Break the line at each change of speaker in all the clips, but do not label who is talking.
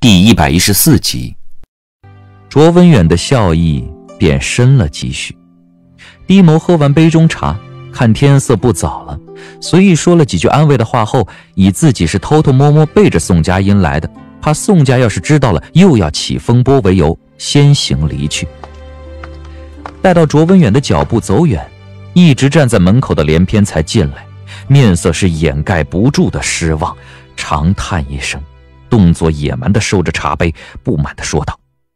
第114集。卓文远的笑意变深了几许，低眸喝完杯中茶，看天色不早了，随意说了几句安慰的话后，以自己是偷偷摸摸背着宋佳音来的，怕宋家要是知道了又要起风波为由，先行离去。待到卓文远的脚步走远，一直站在门口的连篇才进来，面色是掩盖不住的失望，长叹一声，动作野蛮地收着茶杯，不满地说道：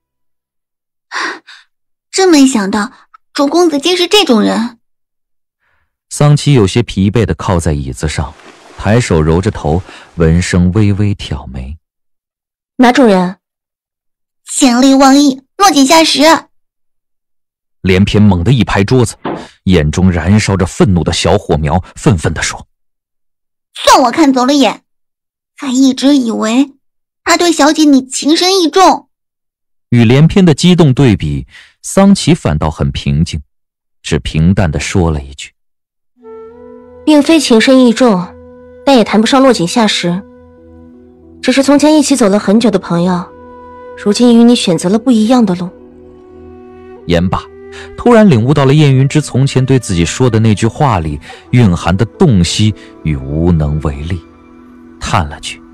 真没想到卓公子竟是这种人。
桑琪有些疲惫地靠在椅子上，抬手揉着头，闻声微微挑眉。
哪种人？
潜力忘义，落井下石。
连篇猛地一拍桌子，眼中燃烧着愤怒的小火苗，愤愤地说：
算我看走了眼，还一直以为他对小姐你情深意重。
与连篇的激动对比，桑琪反倒很平静，只平淡地说了一句：
并非情深意重，但也谈不上落井下石，只是从前一起走了很久的朋友，如今与你选择了不一样的路。
言罢，突然领悟到了燕云之从前对自己说的那句话里蕴含的洞悉与无能为力，叹了句：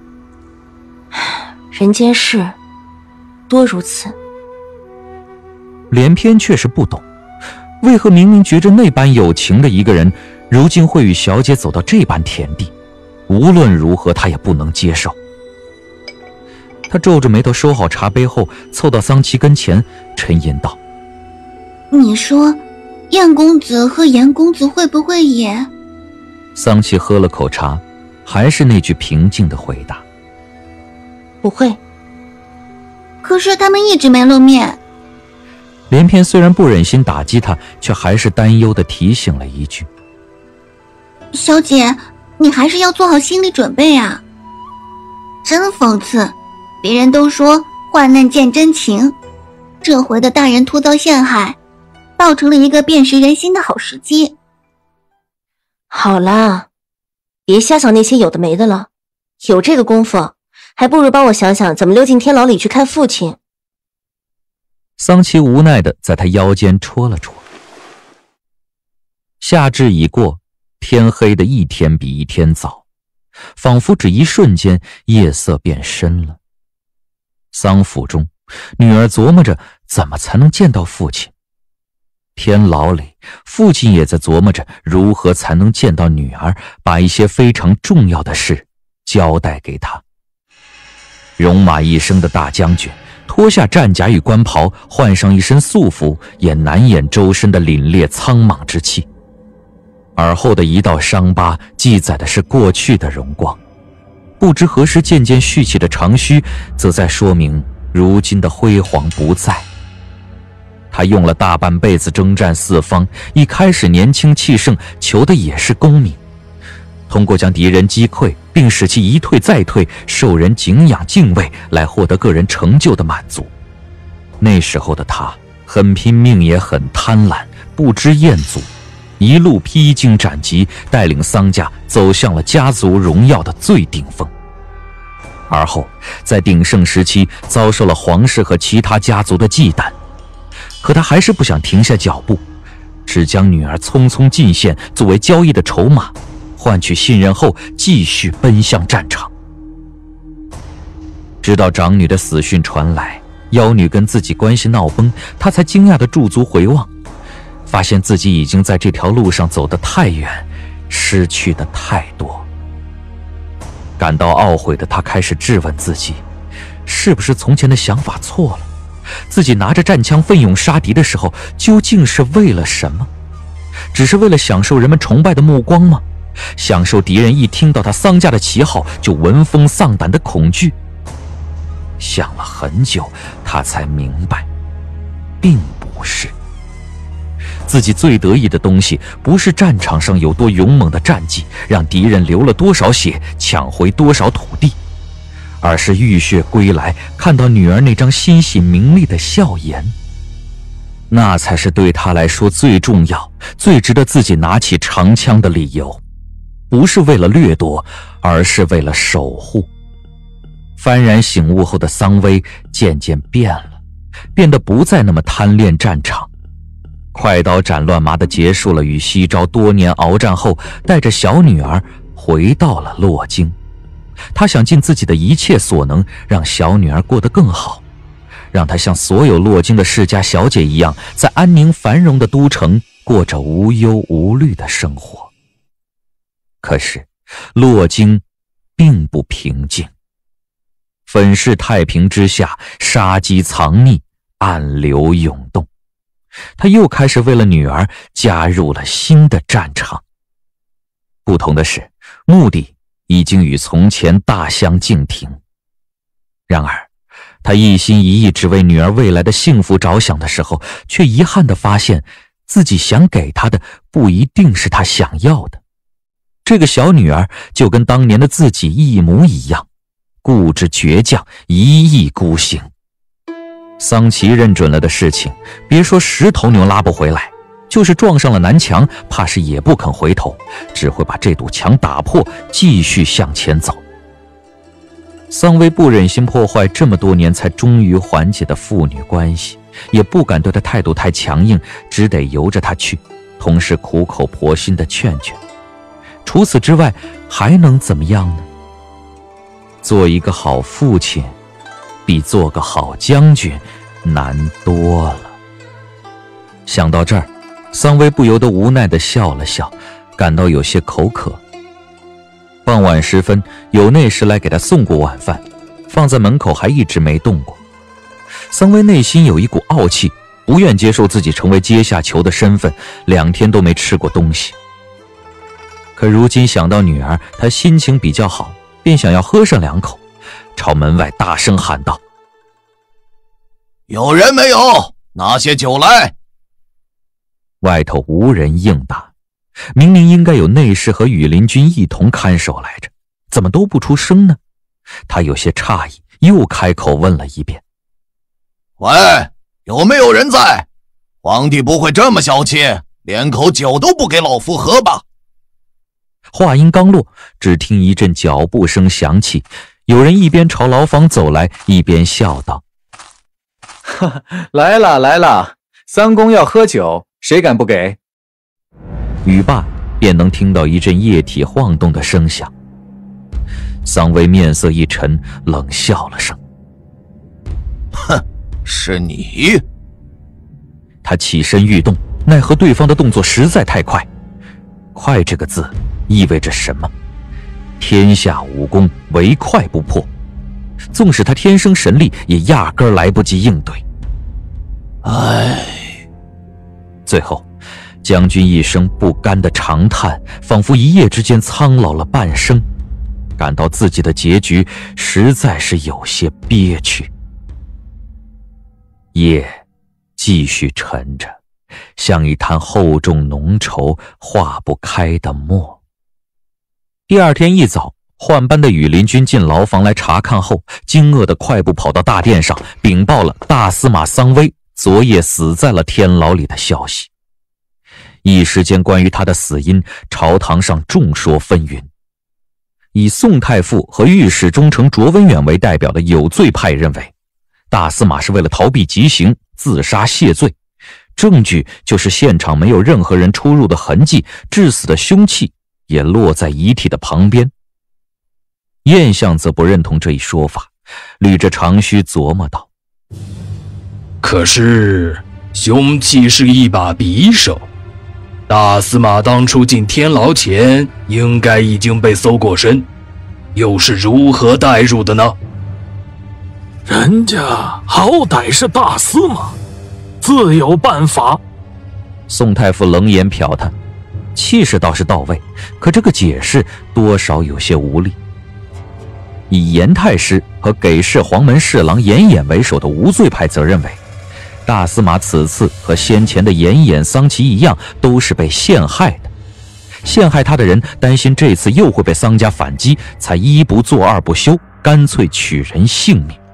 人间事多如此。
连篇却是不懂，为何明明觉着那般有情的一个人，如今会与小姐走到这般田地，无论如何他也不能接受。他皱着眉头收好茶杯后，凑到桑琪跟前，沉吟道：
你说燕公子和严公子会不会也……
桑琪喝了口茶，还是那句平静的回答：
不会。
可是他们一直没露面。
连篇虽然不忍心打击他，却还是担忧地提醒了一句：
小姐，你还是要做好心理准备啊。真讽刺，别人都说患难见真情，这回的大人突遭陷害，倒成了一个辨识人心的好时机。
好啦，别瞎想那些有的没的了，有这个功夫，还不如帮我想想怎么溜进天牢里去看父亲。
桑琪无奈地在他腰间戳了戳。夏至已过，天黑的一天比一天早，仿佛只一瞬间，夜色变深了。丧府中，女儿琢磨着怎么才能见到父亲。天牢里，父亲也在琢磨着如何才能见到女儿，把一些非常重要的事交代给她。戎马一生的大将军，脱下战甲与官袍，换上一身素服，也难掩周身的凛冽苍莽之气。耳后的一道伤疤记载的是过去的荣光，不知何时渐渐蓄起的长须，则在说明如今的辉煌不在。他用了大半辈子征战四方，一开始年轻气盛，求的也是功名，通过将敌人击溃，并使其一退再退，受人敬仰敬畏，来获得个人成就的满足。那时候的他很拼命，也很贪婪，不知厌足，一路披荆斩棘，带领桑家走向了家族荣耀的最顶峰。而后在鼎盛时期遭受了皇室和其他家族的忌惮，可他还是不想停下脚步，只将女儿匆匆进献作为交易的筹码，换取信任后继续奔向战场。直到长女的死讯传来，妖女跟自己关系闹崩，他才惊讶地驻足回望，发现自己已经在这条路上走得太远，失去的太多。感到懊悔的他开始质问自己，是不是从前的想法错了？自己拿着战枪奋勇杀敌的时候，究竟是为了什么？只是为了享受人们崇拜的目光吗？享受敌人一听到他桑家的旗号就闻风丧胆的恐惧？想了很久，他才明白，并不是。自己最得意的东西，不是战场上有多勇猛的战绩，让敌人流了多少血，抢回多少土地，而是浴血归来，看到女儿那张欣喜明丽的笑颜。那才是对他来说最重要、最值得自己拿起长枪的理由，不是为了掠夺，而是为了守护。 幡然醒悟后的桑薇渐渐变了，变得不再那么贪恋战场，快刀斩乱麻地结束了与西昭多年鏖战后，带着小女儿回到了洛京。他想尽自己的一切所能，让小女儿过得更好，让她像所有洛京的世家小姐一样，在安宁繁荣的都城过着无忧无虑的生活。可是洛京并不平静，粉饰太平之下，杀机藏匿，暗流涌动。他又开始为了女儿加入了新的战场。不同的是，目的已经与从前大相径庭。然而他一心一意只为女儿未来的幸福着想的时候，却遗憾地发现自己想给她的不一定是她想要的。这个小女儿就跟当年的自己一模一样，固执倔强，一意孤行。桑奇认准了的事情，别说10头牛拉不回来，就是撞上了南墙，怕是也不肯回头，只会把这堵墙打破，继续向前走。桑薇不忍心破坏这么多年才终于缓解的父女关系，也不敢对他态度太强硬，只得由着他去，同时苦口婆心地劝劝。除此之外还能怎么样呢？做一个好父亲比做个好将军难多了。想到这儿，桑薇不由得无奈地笑了笑，感到有些口渴。傍晚时分，有内侍来给他送过晚饭，放在门口还一直没动过。桑薇内心有一股傲气，不愿接受自己成为阶下囚的身份，2天都没吃过东西。可如今想到女儿，他心情比较好，便想要喝上2口，朝门外大声喊道：
有人没有？拿些酒来。
外头无人应答，明明应该有内侍和羽林军一同看守来着，怎么都不出声呢？他有些诧异，又开口问了一遍：
喂，有没有人在？皇帝不会这么小气，连口酒都不给老夫喝吧？
话音刚落，只听一阵脚步声响起，有人一边朝牢房走来，一边笑道：
来了来了，三公要喝酒，谁敢不给？
语罢，便能听到一阵液体晃动的声响。桑薇面色一沉，冷笑了声：
哼，是你？
他起身欲动，奈何对方的动作实在太快。快这个字意味着什么？天下武功唯快不破，纵使他天生神力，也压根儿来不及应对。最后将军一声不甘的长叹，仿佛一夜之间苍老了半生，感到自己的结局实在是有些憋屈。夜继续沉着，像一滩厚重浓稠化不开的墨。第二天一早，换班的羽林军进牢房来查看后，惊愕地快步跑到大殿上，禀报了大司马桑薇昨夜死在了天牢里的消息。一时间，关于他的死因，朝堂上众说纷纭。以宋太傅和御史中丞卓文远为代表的有罪派认为，大司马是为了逃避极刑，自杀谢罪，证据就是现场没有任何人出入的痕迹，致死的凶器也落在遗体的旁边。晏相则不认同这一说法，捋着长须琢磨道：
可是凶器是一把匕首，大司马当初进天牢前应该已经被搜过身，又是如何带入的呢？
人家好歹是大司马，自有办法。
宋太傅冷眼瞟他，气势倒是到位，可这个解释多少有些无力。以严太师和给事黄门侍郎严衍为首的无罪派则认为，大司马此次和先前的严衍、桑奇一样，都是被陷害的。陷害他的人担心这次又会被桑家反击，才一不做二不休，干脆取人性命。